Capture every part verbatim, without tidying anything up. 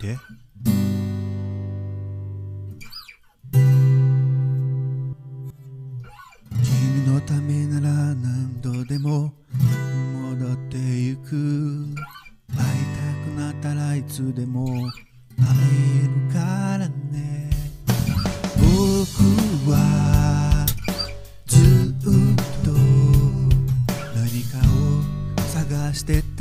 で。君のためなら何度でも戻ってゆく。会いたくなったらいつでも会えるからね。僕はずっと何かを探してた。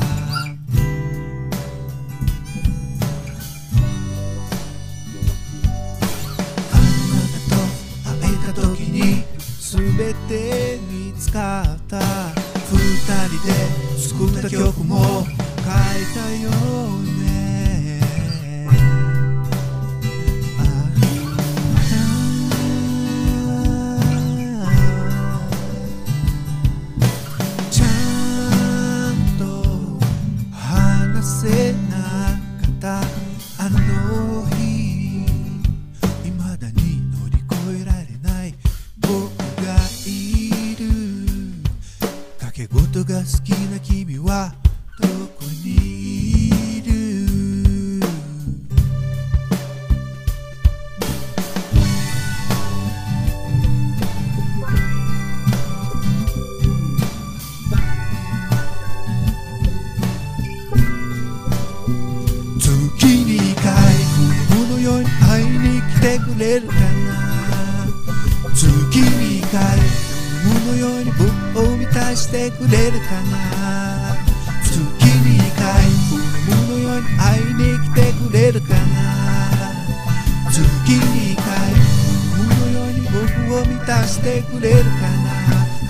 すべて見つかった。二人で作った曲も書いたよね。ちゃんと話せなかったあの日、未だに乗り越えられない僕がいる。賭け事が好きな君はどこにいる？月に一回子供のように会いに来てくれるかな。月に一回夢のように僕を満たしてくれるかな。月に一回夢のように会いに来てくれるかな。月に一回夢のように僕を満たしてくれるかな。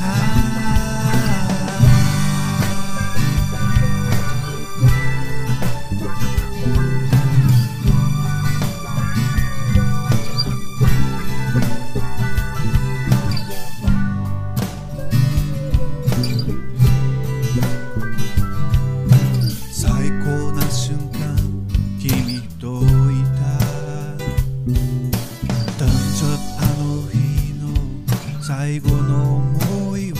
最後の想いを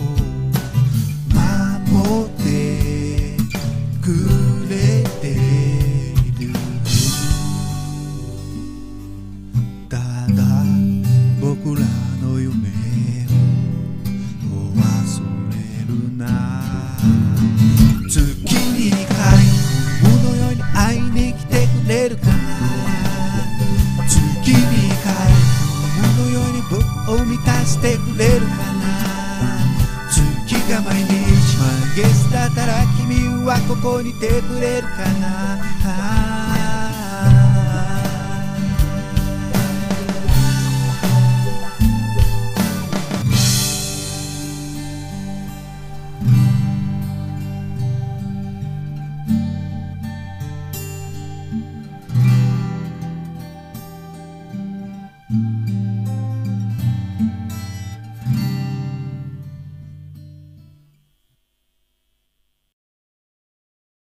守ってくれている。ただ僕らの夢を忘れるな。月に一回夢のように会いに来てくれるかな。月に一回夢のように僕を満たしてくれるかな。月が毎日満月だったら君はここにいてくれるかな。うん